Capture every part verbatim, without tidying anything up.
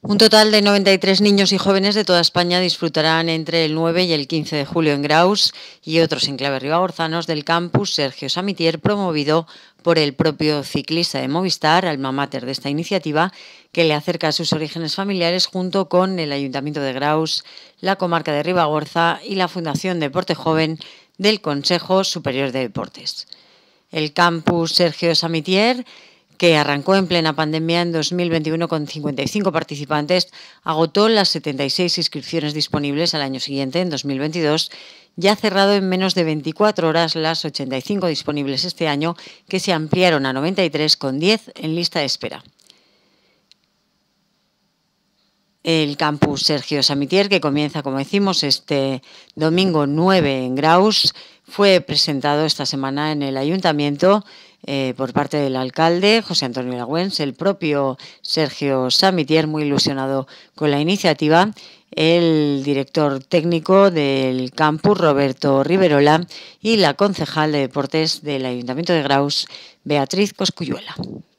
Un total de noventa y tres niños y jóvenes de toda España disfrutarán entre el nueve y el quince de julio en Graus y otros enclaves ribagorzanos del campus Sergio Samitier, promovido por el propio ciclista de Movistar, alma mater de esta iniciativa, que le acerca a sus orígenes familiares junto con el Ayuntamiento de Graus, la Comarca de Ribagorza y la Fundación Deporte Joven del Consejo Superior de Deportes. El campus Sergio Samitier, que arrancó en plena pandemia en dos mil veintiuno con cincuenta y cinco participantes, agotó las setenta y seis inscripciones disponibles al año siguiente, en dos mil veintidós, y ha cerrado en menos de veinticuatro horas las ochenta y cinco disponibles este año, que se ampliaron a noventa y tres con diez en lista de espera. El campus Sergio Samitier, que comienza, como decimos, este domingo nueve en Graus, fue presentado esta semana en el Ayuntamiento eh, por parte del alcalde, José Antonio Lagüens, el propio Sergio Samitier, muy ilusionado con la iniciativa, el director técnico del campus, Roberto Riverola, y la concejal de Deportes del Ayuntamiento de Graus, Beatriz Cosculluela.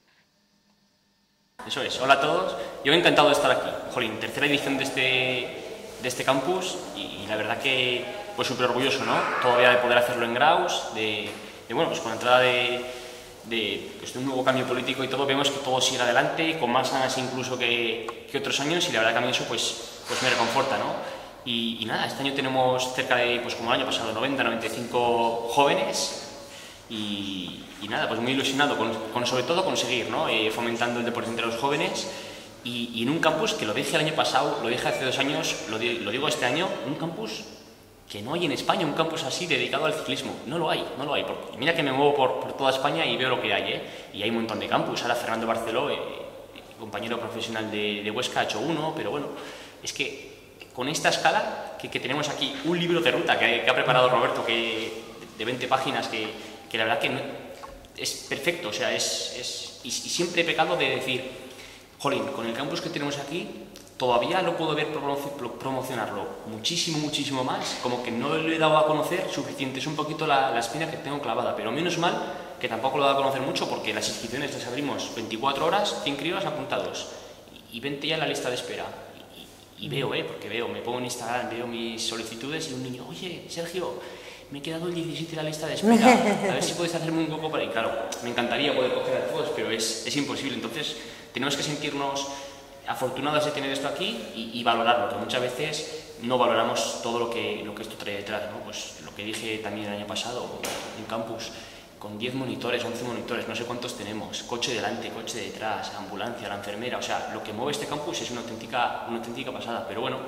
Eso es, hola a todos, yo he encantado de estar aquí, jolín, tercera edición de este, de este campus y, y la verdad que pues súper orgulloso, ¿no? Todavía de poder hacerlo en Graus, de, de bueno, pues con la entrada de, de, pues de un nuevo cambio político y todo, vemos que todo sigue adelante, con más ganas incluso que, que otros años y la verdad que a mí eso pues, pues me reconforta, ¿no? Y, y nada, este año tenemos cerca de, pues como el año pasado, noventa, noventa y cinco jóvenes. Y, y nada, pues muy ilusionado con, con sobre todo conseguir, ¿no? eh, fomentando el deporte entre los jóvenes y, y en un campus que lo dije el año pasado, lo dije hace dos años, lo, di, lo digo este año, un campus que no hay en España, un campus así dedicado al ciclismo, no lo hay, no lo hay, porque mira que me muevo por, por toda España y veo lo que hay, ¿eh? Y hay un montón de campus, ahora Fernando Barceló, eh, compañero profesional de, de Huesca, ha hecho uno, pero bueno, es que con esta escala que, que tenemos aquí, un libro de ruta que, que ha preparado Roberto, que, de veinte páginas, que que la verdad que no, es perfecto, o sea, es, es y, y siempre he pecado de decir, jolín, con el campus que tenemos aquí, todavía lo puedo ver promocionarlo muchísimo, muchísimo más, como que no lo he dado a conocer suficiente, es un poquito la, la espina que tengo clavada, pero menos mal que tampoco lo he dado a conocer mucho porque las inscripciones las abrimos veinticuatro horas, cien críos apuntados y veinte ya en la lista de espera. Y, y veo, eh, porque veo, me pongo en Instagram, veo mis solicitudes y un niño, oye, Sergio, me he quedado el diecisiete en la lista de espera, a ver si puedes hacerme un hueco por ahí. Claro, me encantaría poder coger a todos, pero es, es imposible. Entonces, tenemos que sentirnos afortunados de tener esto aquí y, y valorarlo, que muchas veces no valoramos todo lo que, lo que esto trae detrás, ¿no? Pues lo que dije también el año pasado, en campus, con diez monitores, once monitores, no sé cuántos tenemos, coche delante, coche detrás, ambulancia, la enfermera, o sea, lo que mueve este campus es una auténtica, una auténtica pasada, pero bueno,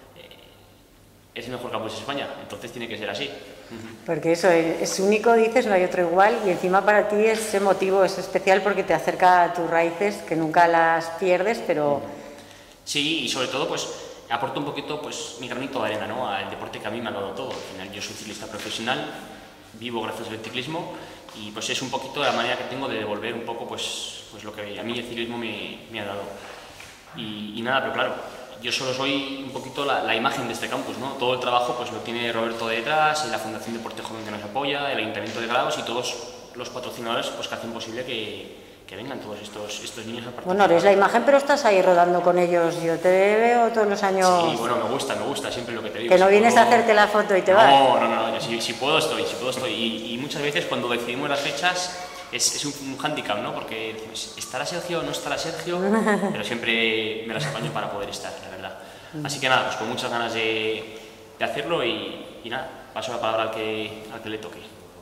es el mejor campus de España, entonces tiene que ser así. Porque eso es único, dices, no hay otro igual, y encima para ti es emotivo, es especial porque te acerca a tus raíces, que nunca las pierdes, pero... Sí, y sobre todo, pues, aporto un poquito, pues, mi granito de arena, ¿no?, al deporte que a mí me ha dado todo. Al final, yo soy ciclista profesional, vivo gracias al ciclismo, y pues es un poquito la manera que tengo de devolver un poco, pues, pues lo que a mí el ciclismo me, me ha dado. Y, y nada, pero claro, yo solo soy un poquito la, la imagen de este campus, ¿no? Todo el trabajo pues lo tiene Roberto detrás, y la Fundación Deporte Joven que nos apoya, el Ayuntamiento de Graus y todos los patrocinadores pues que hacen posible que, que vengan todos estos, estos niños a participar. Bueno, eres la imagen, pero estás ahí rodando con ellos. Yo te veo todos los años... Sí, bueno, me gusta, me gusta siempre lo que te digo. Que no si vienes puedo... a hacerte la foto y te no, vas. No, no, no, yo, si, si puedo estoy, si puedo estoy. Y, y muchas veces cuando decidimos las fechas es, es un, un hándicap, ¿no? Porque decimos, ¿estará Sergio o no estará Sergio? Pero siempre me las apaño para poder estar, la verdad. Así que nada, pues con muchas ganas de, de hacerlo y, y nada, paso la palabra al que, al que le toque.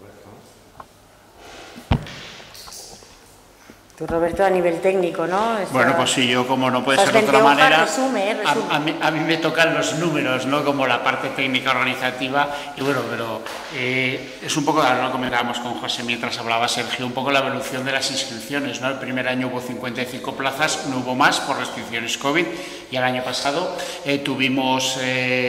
Tú, Roberto, a nivel técnico, ¿no? Esta... Bueno, pues sí, yo como no puede ser de otra hojas, manera, resume, resume. A, a, mí, a mí me tocan los números, ¿no? Como la parte técnica organizativa y bueno, pero eh, es un poco, ahora lo comentábamos con José mientras hablaba Sergio, un poco la evolución de las inscripciones, ¿no? El primer año hubo cincuenta y cinco plazas, no hubo más por restricciones COVID y el año pasado eh, tuvimos... Eh,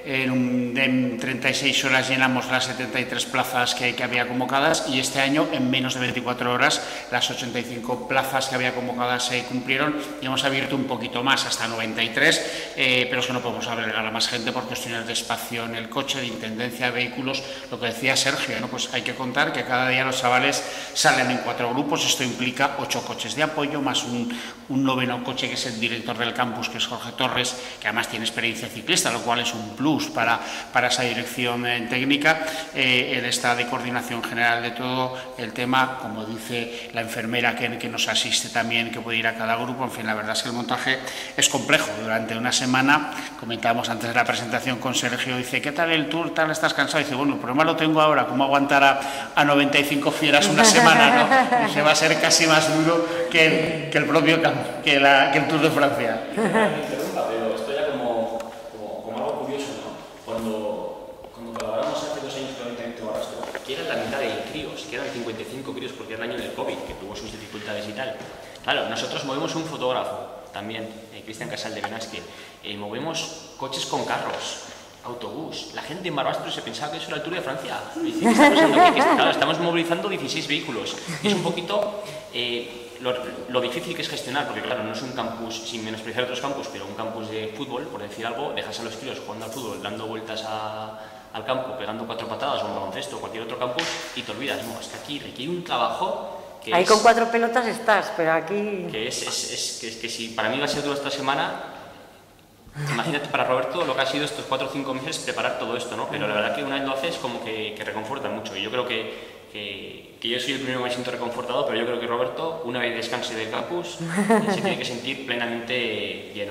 en, un, en treinta y seis horas llenamos las setenta y tres plazas que, que había convocadas y este año en menos de veinticuatro horas las ochenta y cinco plazas que había convocadas se cumplieron y hemos abierto un poquito más, hasta noventa y tres, eh, pero es que no podemos albergar a más gente por cuestiones de espacio en el coche, de intendencia de vehículos, lo que decía Sergio, ¿no? Pues hay que contar que cada día los chavales salen en cuatro grupos, esto implica ocho coches de apoyo, más un, un noveno coche que es el director del campus, que es Jorge Torres, que además tiene experiencia ciclista, lo cual es un plus para, para esa dirección eh, técnica. Eh, él está de coordinación general de todo el tema, como dice la enfermera que, que nos asiste también, que puede ir a cada grupo. En fin, la verdad es que el montaje es complejo. Durante una semana, comentábamos antes de la presentación con Sergio, dice, ¿qué tal el tour? ¿Tal estás cansado? Dice, bueno, el problema lo tengo ahora, ¿cómo aguantar a, a noventa y cinco fieras una semana? ¿No? Dice, va a ser casi más duro que el, que el propio que, la, que el Tour de Francia. Interrumpa, pero esto ya como, como, como algo curioso, ¿no? Cuando, cuando colaboramos hace dos años con el Ayuntamiento de Barbastro, que eran la mitad de críos, que eran cincuenta y cinco críos porque era el año del COVID, que tuvo sus dificultades y tal. Claro, nosotros movemos un fotógrafo, también, eh, Cristian Casal de Benasque, eh, movemos coches con carros, autobús. La gente en Barbastro se pensaba que eso era el Tour de Francia. Dice, ¿qué está pasando aquí? Claro, estamos movilizando dieciséis vehículos. Y es un poquito eh, lo, lo difícil que es gestionar, porque claro, no es un campus, sin menospreciar otros campus, pero un campus de fútbol, por decir algo, dejas a los críos jugando al fútbol, dando vueltas a, al campo, pegando cuatro patadas, o un baloncesto, o cualquier otro campus, y te olvidas. No, es que aquí requiere un trabajo que ahí es, con cuatro pelotas estás, pero aquí... Que es, es, es, que, es que si para mí va a ser duro esta semana, imagínate para Roberto lo que ha sido estos cuatro o cinco meses preparar todo esto, ¿no? Pero la verdad que una vez lo haces como que, que reconforta mucho y yo creo que, que, que yo soy el primero que me siento reconfortado, pero yo creo que Roberto, una vez descanse del campus, se tiene que sentir plenamente lleno.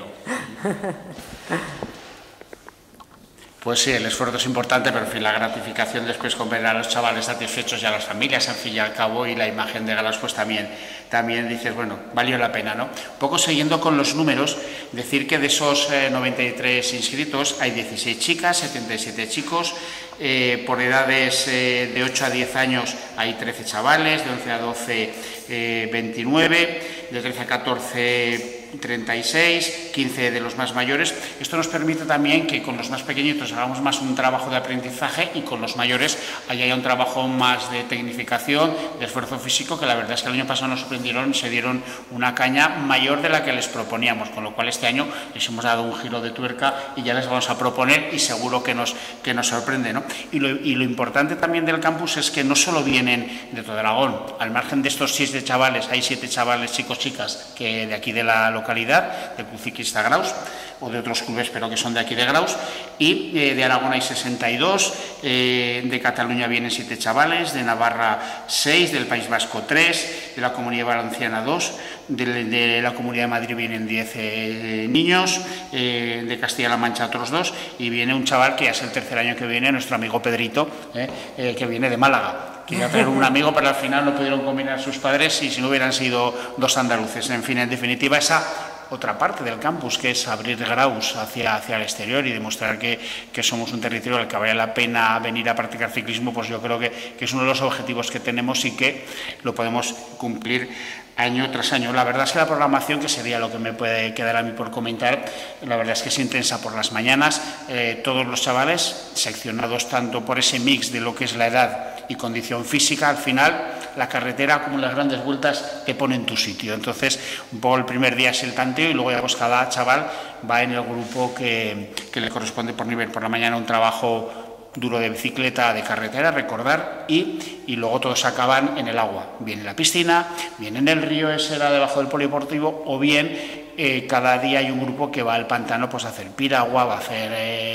Pues sí, el esfuerzo es importante, pero en fin, la gratificación después con ver a los chavales satisfechos y a las familias, al fin y al cabo, y la imagen de galas, pues también, también dices, bueno, valió la pena, ¿no? Un poco siguiendo con los números, decir que de esos eh, noventa y tres inscritos hay dieciséis chicas, setenta y siete chicos, eh, por edades eh, de ocho a diez años hay trece chavales, de once a doce eh, veintinueve, de trece a catorce treinta y seis, quince de los más mayores. Esto nos permite también que con los más pequeñitos hagamos más un trabajo de aprendizaje y con los mayores haya un trabajo más de tecnificación, de esfuerzo físico, que la verdad es que el año pasado nos sorprendieron, se dieron una caña mayor de la que les proponíamos, con lo cual este año les hemos dado un giro de tuerca y ya les vamos a proponer y seguro que nos, que nos sorprende, ¿no? Y lo, y lo importante también del campus es que no solo vienen de todo Aragón, al margen de estos siete chavales, hay siete chavales, chicos, chicas, que de aquí de la localidad, del Club Ciclista Graus, o de otros clubes, pero que son de aquí de Graus, y eh, de Aragón hay sesenta y dos, eh, de Cataluña vienen siete chavales, de Navarra seis, del País Vasco tres, de la Comunidad Valenciana dos, de, de la Comunidad de Madrid vienen diez eh, niños, eh, de Castilla-La Mancha otros dos, y viene un chaval que ya es el tercer año que viene, nuestro amigo Pedrito, eh, eh, que viene de Málaga. Quería traer un amigo, pero al final no pudieron combinar sus padres y si no hubieran sido dos andaluces. En fin, en definitiva, esa otra parte del campus, que es abrir Graus hacia, hacia el exterior y demostrar que, que somos un territorio al que vale la pena venir a practicar ciclismo, pues yo creo que, que es uno de los objetivos que tenemos y que lo podemos cumplir año tras año. La verdad es que la programación, que sería lo que me puede quedar a mí por comentar, la verdad es que es intensa por las mañanas. Eh, todos los chavales, seccionados tanto por ese mix de lo que es la edad y condición física, al final la carretera, como las grandes vueltas, te pone en tu sitio. Entonces, un poco el primer día es el tanteo y luego ya pues cada chaval va en el grupo que, que le corresponde por nivel. Por la mañana un trabajo duro de bicicleta, de carretera, recordar, y, y luego todos acaban en el agua, bien en la piscina, bien en el río, ese era debajo del polideportivo, o bien eh, cada día hay un grupo que va al pantano pues a hacer piragua, va a hacer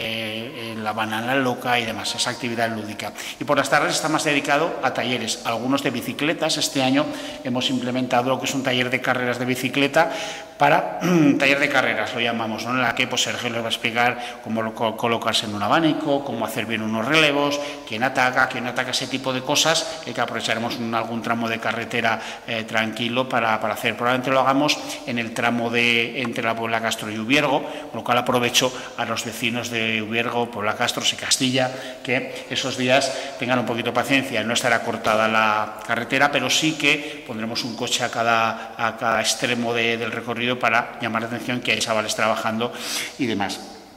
eh, la banana loca y demás, esa actividad lúdica. Y por las tardes está más dedicado a talleres, algunos de bicicletas. Este año hemos implementado lo que es un taller de carreras de bicicleta, para taller de carreras, lo llamamos, ¿no? En la que pues, Sergio les va a explicar cómo lo, colocarse en un abanico, cómo hacer bien unos relevos, quién ataca, quién ataca, ese tipo de cosas, eh, que aprovecharemos un, algún tramo de carretera eh, tranquilo para, para hacer. Probablemente lo hagamos en el tramo de entre la Puebla Castro y Ubiergo, con lo cual aprovecho a los vecinos de Ubiergo, Puebla Castro y Castilla, que esos días tengan un poquito de paciencia. No estará cortada la carretera, pero sí que pondremos un coche a cada, a cada extremo de, del recorrido para llamar la atención que hay chavales trabajando y demás.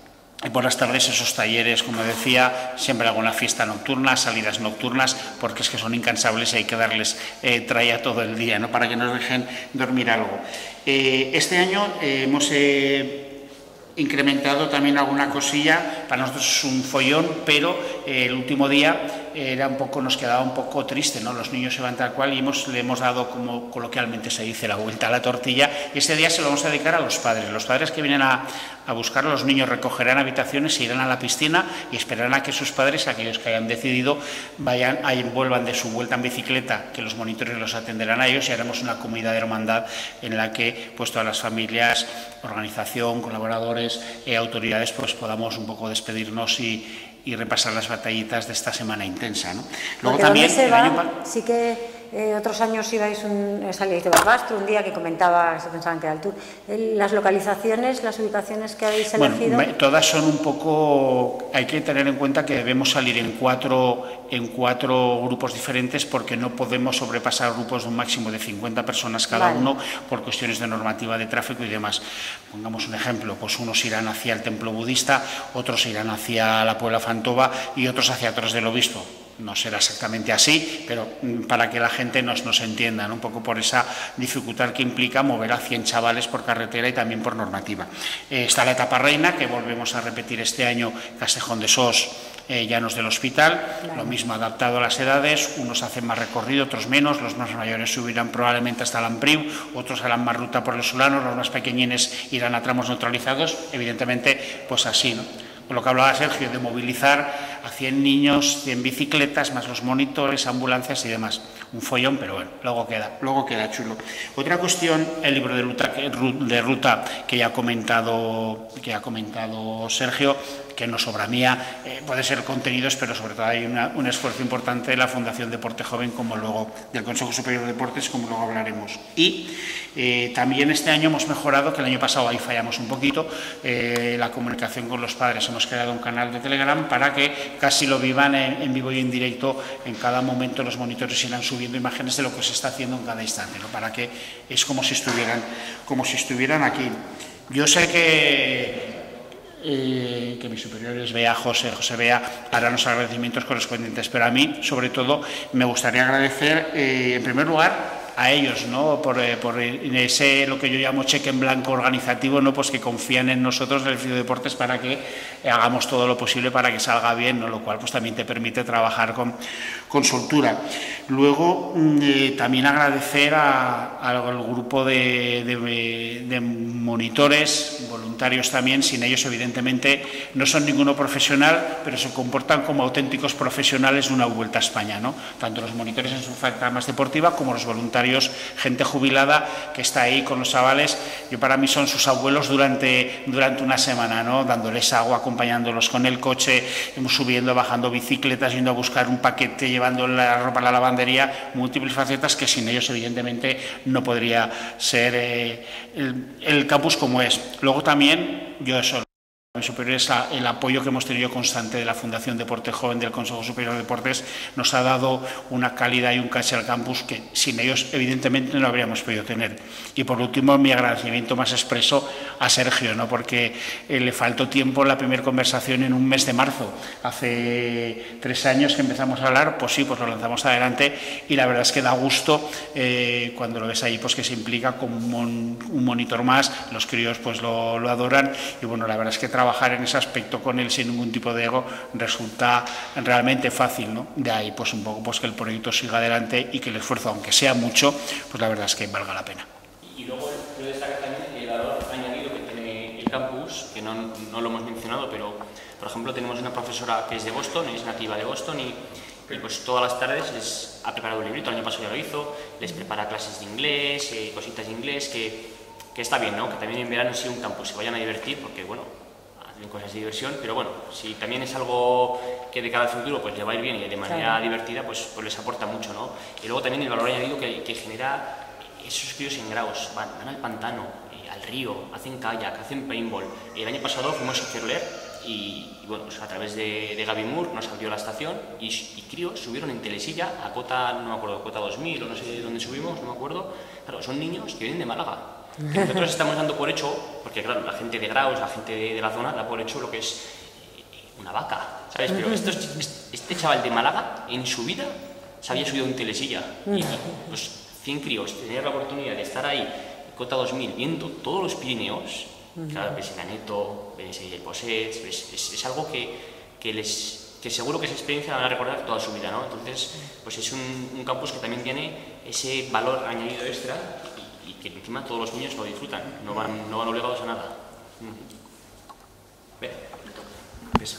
Y por las tardes esos talleres, como decía, siempre alguna fiesta nocturna, salidas nocturnas, porque es que son incansables y hay que darles eh, tralla todo el día, ¿no?, para que nos dejen dormir algo. Eh, este año eh, hemos eh, incrementado también alguna cosilla. Para nosotros es un follón, pero eh, el último día era un poco, nos quedaba un poco triste, ¿no? Los niños se van tal cual y hemos, le hemos dado, como coloquialmente se dice, la vuelta a la tortilla, y este día se lo vamos a dedicar a los padres. Los padres que vienen a, a buscar a los niños recogerán habitaciones, se irán a la piscina y esperarán a que sus padres, aquellos que hayan decidido, vayan, ahí, vuelvan de su vuelta en bicicleta, que los monitores los atenderán a ellos, y haremos una comunidad de hermandad en la que pues todas las familias, organización, colaboradores, eh, autoridades, pues podamos un poco despedirnos y y repasar las batallitas de esta semana intensa, ¿no? Luego porque también se va, año... sí que eh, otros años ibais un, salíais de Barbastro, un día que comentaba, se pensaban que era el tour. Las localizaciones, las ubicaciones que habéis elegido. Bueno, todas son un poco, hay que tener en cuenta que debemos salir en cuatro, en cuatro grupos diferentes, porque no podemos sobrepasar grupos de un máximo de cincuenta personas cada vale. uno por cuestiones de normativa de tráfico y demás. Pongamos un ejemplo, pues unos irán hacia el templo budista, otros irán hacia la Puebla Fantova y otros hacia Torres del Obispo. No será exactamente así, pero para que la gente nos, nos entienda, ¿no?, un poco por esa dificultad que implica mover a cien chavales por carretera y también por normativa. Eh, está la etapa reina, que volvemos a repetir este año, Castejón de Sos, eh, Llanos del Hospital, claro. Lo mismo adaptado a las edades, unos hacen más recorrido, otros menos, los más mayores subirán probablemente hasta Lampriu, otros harán más ruta por el Solanos, los más pequeñines irán a tramos neutralizados, evidentemente pues así, ¿no? Con lo que hablaba Sergio, de movilizar a cien niños, cien bicicletas, más los monitores, ambulancias y demás. Un follón, pero bueno, luego queda, luego queda chulo. Otra cuestión, el libro de ruta, de ruta que ya ha comentado, que ha comentado Sergio, que no sobra mía, eh, puede ser contenidos, pero sobre todo hay una, un esfuerzo importante de la Fundación Deporte Joven, como luego del Consejo Superior de Deportes, como luego hablaremos. Y eh, también este año hemos mejorado, que el año pasado ahí fallamos un poquito, eh, la comunicación con los padres. Hemos creado un canal de Telegram para que casi lo vivan en, en vivo y en directo. En cada momento los monitores irán subiendo imágenes de lo que se está haciendo en cada instante, ¿no?, para que es como si estuvieran, como si estuvieran aquí. Yo sé que Eh, que mis superiores, Bea, José, José Bea, harán los agradecimientos correspondientes, pero a mí, sobre todo, me gustaría agradecer, eh, en primer lugar, a ellos, ¿no?, por, eh, por ese, lo que yo llamo cheque en blanco organizativo, ¿no?, pues que confían en nosotros, en el Fío Deportes, para que eh, hagamos todo lo posible para que salga bien, ¿no?, lo cual pues también te permite trabajar con, con soltura. Luego, eh, también agradecer a, a, al grupo de, de, de monitores, voluntarios también. Sin ellos, evidentemente, no son ninguno profesional, pero se comportan como auténticos profesionales de una Vuelta a España, ¿no?, tanto los monitores en su faceta más deportiva como los voluntarios, gente jubilada que está ahí con los chavales. Yo, para mí, son sus abuelos durante, durante una semana, ¿no?, dándoles agua, acompañándolos con el coche, subiendo, bajando bicicletas, yendo a buscar un paquete, llevando la ropa a la lavandería, múltiples facetas que sin ellos, evidentemente, no podría ser eh, el, el campus como es. Luego también, yo eso, mis superiores, el apoyo que hemos tenido constante de la Fundación Deporte Joven, del Consejo Superior de Deportes, nos ha dado una calidad y un caché al campus que sin ellos, evidentemente, no habríamos podido tener. Y por último, mi agradecimiento más expreso a Sergio, ¿no?, porque eh, le faltó tiempo en la primera conversación en un mes de marzo. Hace tres años que empezamos a hablar, pues sí, pues lo lanzamos adelante, y la verdad es que da gusto eh, cuando lo ves ahí, pues que se implica como un, un monitor más. Los críos pues lo, lo adoran, y bueno, la verdad es que trabajar en ese aspecto con él sin ningún tipo de ego resulta realmente fácil, ¿no? De ahí pues un poco pues que el proyecto siga adelante y que el esfuerzo, aunque sea mucho, pues la verdad es que valga la pena. Y luego quiero destacar también el valor añadido que tiene el campus, que no, no lo hemos mencionado, pero por ejemplo tenemos una profesora que es de Boston, es nativa de Boston, y, y pues todas las tardes les ha preparado un librito, el año pasado ya lo hizo, les prepara clases de inglés, eh, cositas de inglés, que, que está bien, ¿no?, que también en verano sí un campus se vayan a divertir, porque bueno, cosas de diversión, pero bueno, si también es algo que de cara al futuro pues le va a ir bien y de manera claro. divertida, pues, pues les aporta mucho, ¿no? Y luego también el valor añadido que, que genera esos críos en Graus, van, van al pantano, eh, al río, hacen kayak, hacen paintball. El año pasado fuimos a Cerler y, y bueno, pues a través de, de Gaby Moore nos abrió la estación y, y críos subieron en telesilla a cota, no me acuerdo, cota dos mil o no sé dónde subimos, no me acuerdo. Claro, son niños que vienen de Málaga. Que nosotros estamos dando por hecho, porque claro, la gente de Graus, la gente de, de la zona, da por hecho lo que es una vaca, ¿sabes? Pero esto es, este chaval de Málaga, en su vida, se había subido a un telesilla. Y, y pues cien críos, tener la oportunidad de estar ahí, Cota dos mil, viendo todos los Pirineos, claro, ves el Aneto, ves el Possets, ves, es, es algo que, que, les, que seguro que esa experiencia la van a recordar toda su vida, ¿no? Entonces, pues es un, un campus que también tiene ese valor añadido extra y, y que encima todos los niños lo disfrutan, no van, no van obligados a nada. Ve, ves.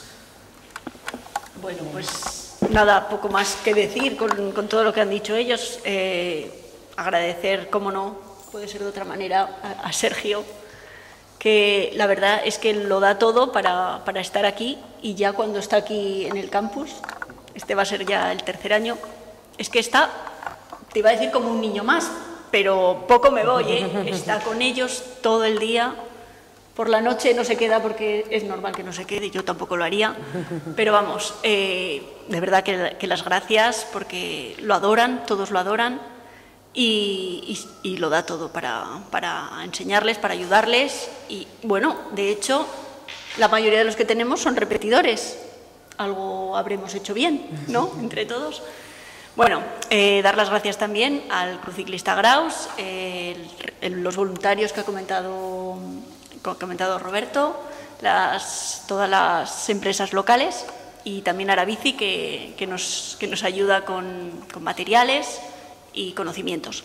Bueno, pues nada, poco más que decir con, con todo lo que han dicho ellos. Eh, agradecer, cómo no, puede ser de otra manera, a, a Sergio, que la verdad es que lo da todo para, para estar aquí, y ya cuando está aquí en el campus, este va a ser ya el tercer año, es que está, te iba a decir como un niño más, pero poco me voy, ¿eh? Está con ellos todo el día. Por la noche no se queda porque es normal que no se quede, yo tampoco lo haría, pero vamos, eh, de verdad que, que las gracias, porque lo adoran, todos lo adoran, y, y, y lo da todo para, para enseñarles, para ayudarles, y bueno, de hecho, la mayoría de los que tenemos son repetidores, algo habremos hecho bien, ¿no?, entre todos. Bueno, eh, dar las gracias también al Club Ciclista Graus, eh, el, el, los voluntarios que ha comentado... ha comentado Roberto, las, todas las empresas locales, y también Arabici, que, que, nos, que nos ayuda con, con materiales y conocimientos.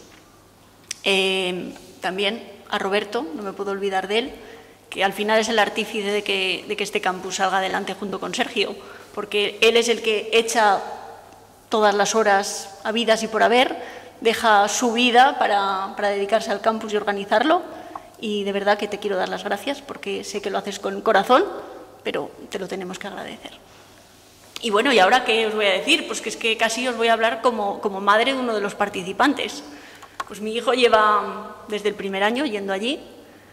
Eh, también a Roberto, no me puedo olvidar de él, que al final es el artífice de que, de que este campus salga adelante junto con Sergio, porque él es el que echa todas las horas habidas y por haber, deja su vida para, para dedicarse al campus y organizarlo. Y de verdad que te quiero dar las gracias, porque sé que lo haces con corazón, pero te lo tenemos que agradecer. Y bueno, ¿y ahora qué os voy a decir? Pues que es que casi os voy a hablar como, como madre de uno de los participantes. Pues mi hijo lleva desde el primer año yendo allí,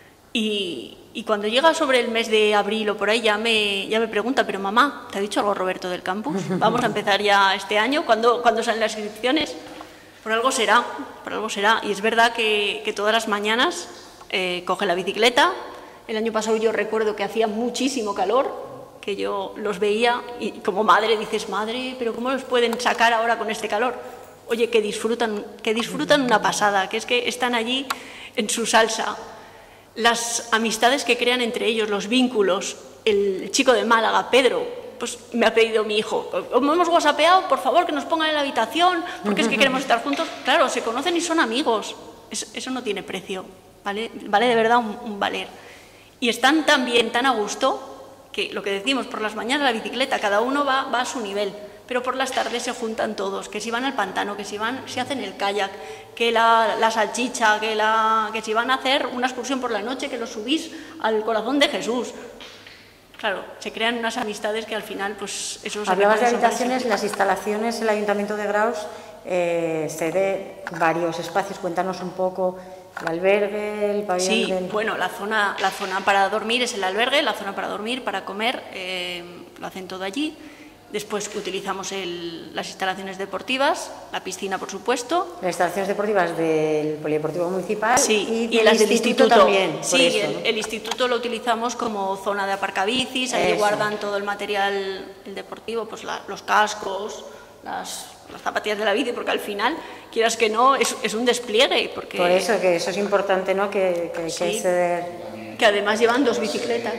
y, y cuando llega sobre el mes de abril o por ahí ya me, ya me pregunta, pero mamá, ¿te ha dicho algo Roberto del campus? ¿Vamos a empezar ya este año? ¿Cuándo, ¿cuándo salen las inscripciones? Por algo será, por algo será. Y es verdad que, que todas las mañanas... Eh, coge la bicicleta. El año pasado yo recuerdo que hacía muchísimo calor, que yo los veía y como madre dices, madre, pero ¿cómo los pueden sacar ahora con este calor? Oye, que disfrutan, que disfrutan una pasada, que es que están allí en su salsa. Las amistades que crean entre ellos, los vínculos. El chico de Málaga, Pedro, pues me ha pedido mi hijo, como hemos whatsappeado, por favor que nos pongan en la habitación, porque es que queremos estar juntos. Claro, se conocen y son amigos, eso, eso no tiene precio. Vale, vale de verdad un, un valer. Y están tan bien, tan a gusto, que lo que decimos, por las mañanas la bicicleta, cada uno va, va a su nivel, pero por las tardes se juntan todos, que si van al pantano, que si van, si hacen el kayak, que la, la salchicha, que, la, que si van a hacer una excursión por la noche, que los subís al corazón de Jesús. Claro, se crean unas amistades que al final, pues... Esos Hablabas de habitaciones, las instalaciones, el Ayuntamiento de Graus eh, cede varios espacios, cuéntanos un poco... El albergue, el pabellón... Sí, del... bueno, la zona, la zona para dormir es el albergue, la zona para dormir, para comer, eh, lo hacen todo allí. Después utilizamos el, las instalaciones deportivas, la piscina, por supuesto. Las instalaciones deportivas del Polideportivo Municipal sí, y, y las del instituto, instituto también. Sí, eso, el, ¿no? el instituto lo utilizamos como zona de aparcabicis, ahí eso. Guardan todo el material el deportivo, pues la, los cascos, las... las zapatillas de la bici, porque al final, quieras que no, es, es un despliegue. Porque, por eso, que eso es importante, ¿no? Que, que, sí, que hay ceder... que además llevan dos bicicletas.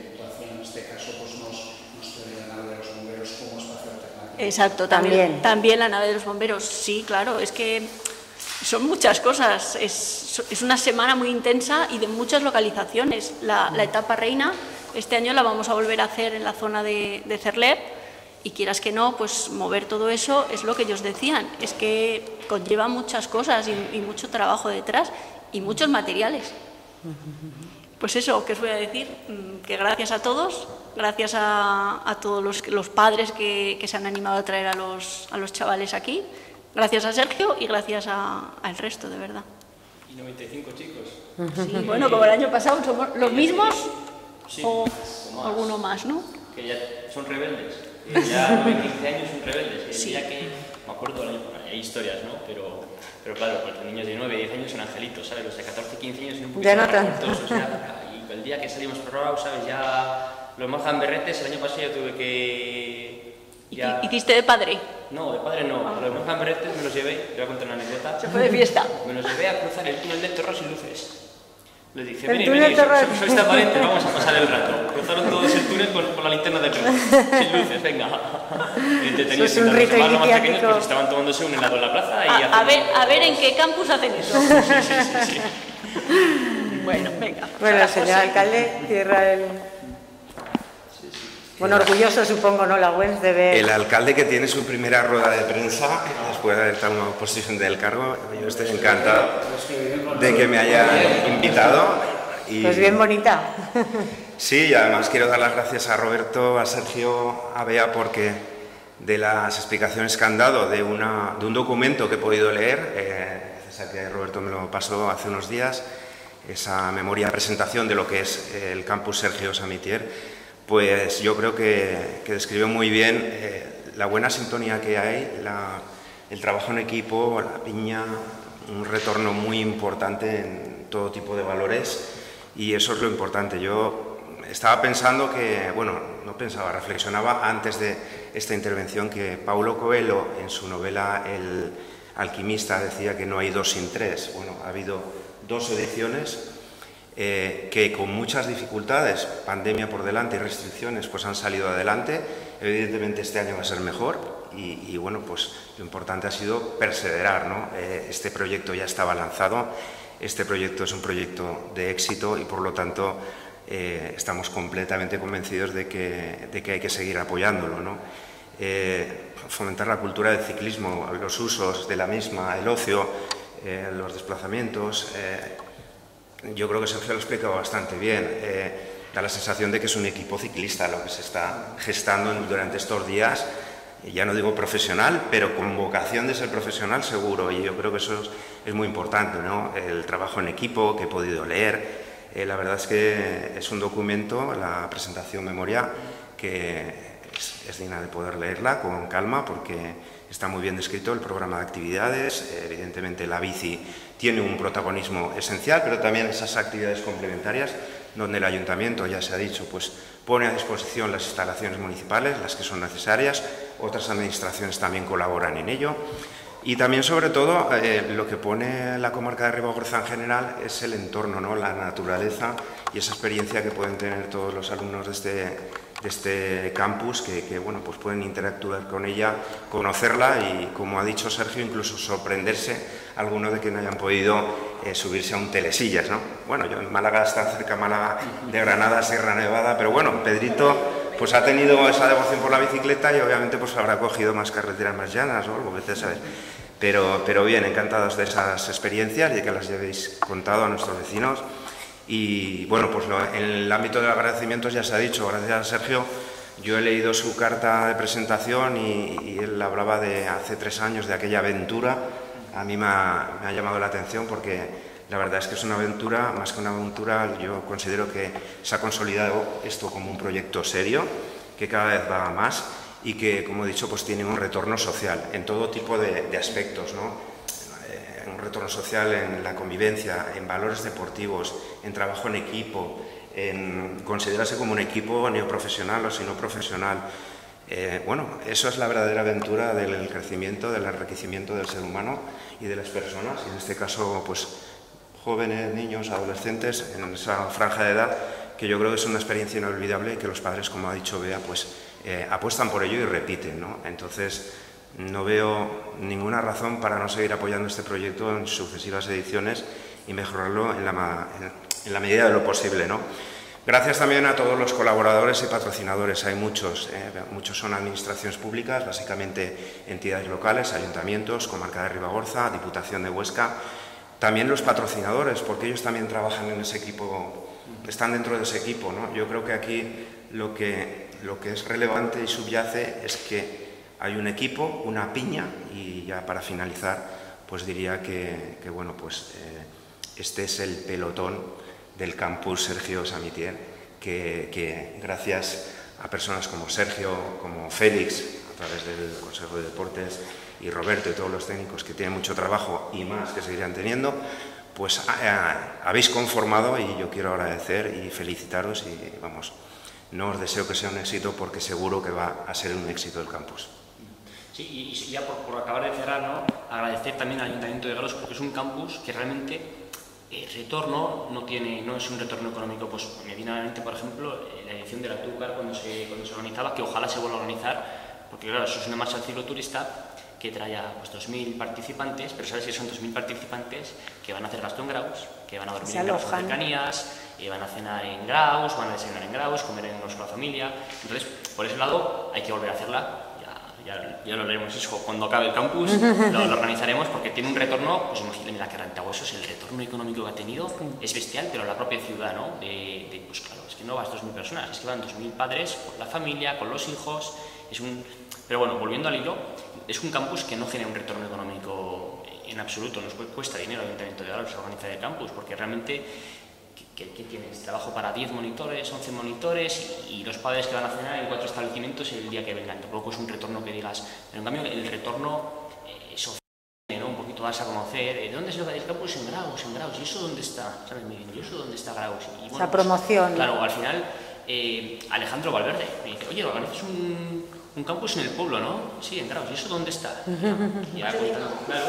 Exacto, también, también. También la nave de los bomberos, sí, claro, es que son muchas cosas, es, es una semana muy intensa y de muchas localizaciones. La, la etapa reina, este año la vamos a volver a hacer en la zona de, de Cerlep. Y quieras que no, pues mover todo eso es lo que ellos decían, es que conlleva muchas cosas y, y mucho trabajo detrás y muchos materiales. Pues eso, ¿qué os voy a decir? Que gracias a todos, gracias a, a todos los, los padres que, que se han animado a traer a los, a los chavales aquí, gracias a Sergio y gracias al resto, de verdad. Y noventa y cinco chicos. Sí, bueno, como el año pasado, ¿somos los mismos sí, o más. Alguno más, no? Que ya son rebeldes. Que ya con quince años son rebeldes, que el sí. día que acuerdo, hay historias, ¿no? Pero, pero claro, pues los niños de nueve, diez años son angelitos, ¿sabes? Los de catorce, quince años son un poquito ya no más tanto. adultos, o sea, y el día que salimos por Raúl, ¿sabes? Ya los más gamberretes, el año pasado ya tuve que... Ya... ¿Hiciste de padre? No, de padre no. Ah. Los más gamberretes me los llevé, te voy a contar una anécdota. ¿Se fue de fiesta? Me los llevé a cruzar el túnel del Torro sin luces. Les dije, el vení, túnel vení, sois, sois tan valientes, vamos a pasar el rato. Cruzaron todos el túnel con, con la linterna de cruz, sin luces, venga. Eso es un rito iniciático. Pues estaban tomándose un helado en la plaza y... A, a, ver, a ver en qué campus hacen eso. Sí, sí, sí, sí. Bueno, venga. Bueno, señor alcalde, cierra el... Bueno, orgulloso supongo, ¿no, la U E N S de ver... El alcalde que tiene su primera rueda de prensa después de haber estado en una posición del cargo, yo estoy encantado de que me hayan invitado. Y... Pues bien bonita. Sí, y además quiero dar las gracias a Roberto, a Sergio, a Bea, porque de las explicaciones que han dado de, una, de un documento que he podido leer, eh, que Roberto me lo pasó hace unos días, esa memoria de presentación de lo que es el campus Sergio Samitier, pues yo creo que, que describe muy bien eh, la buena sintonía que hay, la, el trabajo en equipo, la piña, un retorno muy importante en todo tipo de valores, y eso es lo importante. Yo estaba pensando que, bueno, no pensaba, reflexionaba antes de esta intervención que Paulo Coelho en su novela El alquimista decía que no hay dos sin tres. Bueno, ha habido dos ediciones Eh, que con muchas dificultades, pandemia por delante y restricciones, pues han salido adelante. Evidentemente este año va a ser mejor y, y bueno, pues lo importante ha sido perseverar, ¿no? Eh, este proyecto ya estaba lanzado, este proyecto es un proyecto de éxito y por lo tanto eh, estamos completamente convencidos de que, de que hay que seguir apoyándolo, ¿no? Eh, fomentar la cultura del ciclismo, los usos de la misma, el ocio, eh, los desplazamientos. Eh, Yo creo que Sergio lo ha explicado bastante bien. Eh, da la sensación de que es un equipo ciclista lo que se está gestando durante estos días. Ya no digo profesional, pero con vocación de ser profesional seguro. Y yo creo que eso es, es muy importante, ¿no? El trabajo en equipo que he podido leer. Eh, la verdad es que es un documento, la presentación memoria, que es, es digna de poder leerla con calma porque está muy bien descrito el programa de actividades. Eh, evidentemente la bici tiene un protagonismo esencial, pero también esas actividades complementarias donde el ayuntamiento, ya se ha dicho, pues pone a disposición las instalaciones municipales, las que son necesarias, otras administraciones también colaboran en ello. Y también, sobre todo, eh, lo que pone la comarca de Ribagorza en general es el entorno, ¿no? La naturaleza y esa experiencia que pueden tener todos los alumnos de este, de este campus, que, que bueno, pues pueden interactuar con ella, conocerla y, como ha dicho Sergio, incluso sorprenderse algunos de que no hayan podido eh, subirse a un telesillas, ¿no? Bueno, yo en Málaga, está cerca Málaga de Granada, Sierra Nevada, pero bueno, Pedrito pues ha tenido esa devoción por la bicicleta y obviamente pues habrá cogido más carreteras más llanas o algo, vete a saber. Pero, pero bien, encantados de esas experiencias y de que las llevéis contado a nuestros vecinos. Y bueno, pues lo, en el ámbito del agradecimiento ya se ha dicho, gracias a Sergio, yo he leído su carta de presentación y, y él hablaba de hace tres años, de aquella aventura. A mí me ha, me ha llamado la atención porque la verdad es que es una aventura, más que una aventura, yo considero que se ha consolidado esto como un proyecto serio, que cada vez va más y que, como he dicho, pues tiene un retorno social en todo tipo de, de aspectos, ¿no? Eh, un retorno social en la convivencia, en valores deportivos, en trabajo en equipo, en considerarse como un equipo neoprofesional o si no profesional. Eh, bueno, eso es la verdadera aventura del crecimiento, del enriquecimiento del ser humano y de las personas, y en este caso, pues, jóvenes, niños, adolescentes, en esa franja de edad, que yo creo que es una experiencia inolvidable y que los padres, como ha dicho Bea, pues eh, apuestan por ello y repiten, ¿no? Entonces, no veo ninguna razón para no seguir apoyando este proyecto en sucesivas ediciones y mejorarlo en la, en la medida de lo posible, ¿no? Gracias también a todos los colaboradores y patrocinadores, hay muchos, eh, muchos son administraciones públicas, básicamente entidades locales, ayuntamientos, Comarca de Ribagorza, Diputación de Huesca. También los patrocinadores, porque ellos también trabajan en ese equipo, están dentro de ese equipo, ¿no? Yo creo que aquí lo que, lo que es relevante y subyace es que hay un equipo, una piña, y ya para finalizar, pues diría que, que bueno, pues eh, este es el pelotón del campus Sergio Samitier, que, que gracias a personas como Sergio, como Félix, a través del Consejo de Deportes, y Roberto y todos los técnicos que tienen mucho trabajo y más que seguirán teniendo, pues a, a, habéis conformado, y yo quiero agradecer y felicitaros, y vamos, no os deseo que sea un éxito porque seguro que va a ser un éxito el campus. Sí, y ya por, por acabar de cerrar, ¿no? Agradecer también al Ayuntamiento de Gredos, porque es un campus que realmente el retorno no tiene, no es un retorno económico, pues medianamente, por ejemplo, la edición de la Túcar cuando se, cuando se organizaba, que ojalá se vuelva a organizar, porque claro, eso es una marcha del cicloturista que trae a pues, dos mil participantes, pero sabes que son dos mil participantes que van a hacer gasto en Graus, que van a dormir en Graus en cercanías, y van a cenar en Graus, van a desayunar en Graus, comer en Graus con la familia. Entonces, por ese lado hay que volver a hacerla. Ya, ya lo leeremos eso cuando acabe el campus, lo, lo organizaremos porque tiene un retorno, pues imagínate, mira que Rentahuesos, el retorno económico que ha tenido es bestial, pero la propia ciudad, ¿no? De, de, pues claro, es que no vas dos mil personas, es que van dos mil padres con la familia, con los hijos, es un... Pero bueno, volviendo al hilo, es un campus que no genera un retorno económico en absoluto, nos cuesta dinero al Ayuntamiento de Graus organizar el campus, porque realmente... ¿Qué, qué tienes? Trabajo para diez monitores, once monitores y, y los padres que van a cenar en cuatro establecimientos el día que vengan. Tampoco es un retorno que digas, pero en cambio el retorno eh, social, ¿no? Un poquito vas a conocer, ¿de dónde es el campus? En Graus, en Graus, ¿y eso dónde está? ¿Sabes? Me dicen, ¿y eso dónde está Graus? Y, bueno, esa promoción. Pues, claro, al final eh, Alejandro Valverde me dice, oye, organizas un, un campus en el pueblo, ¿no? Sí, en Graus, ¿y eso dónde está? Ya, ya contando, claro,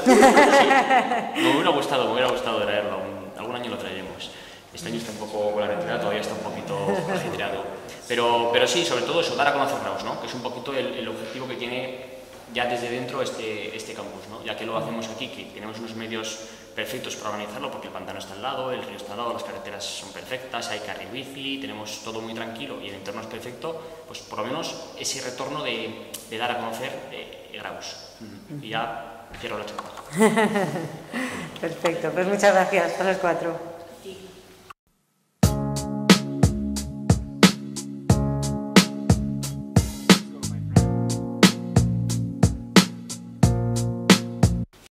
sí. Me hubiera gustado, me hubiera gustado traerlo, algún año lo traeremos. Este año está un poco con la retirada, todavía está un poquito ajetreado. Pero, pero sí, sobre todo eso, dar a conocer Graus, ¿no? Que es un poquito el, el objetivo que tiene ya desde dentro este, este campus, ¿no? Ya que lo hacemos aquí, que tenemos unos medios perfectos para organizarlo, porque el pantano está al lado, el río está al lado, las carreteras son perfectas, hay carril bici, tenemos todo muy tranquilo y el entorno es perfecto, pues por lo menos ese retorno de, de dar a conocer eh, Graus. Y ya cierro la charla. Perfecto, pues muchas gracias a los cuatro. Sí.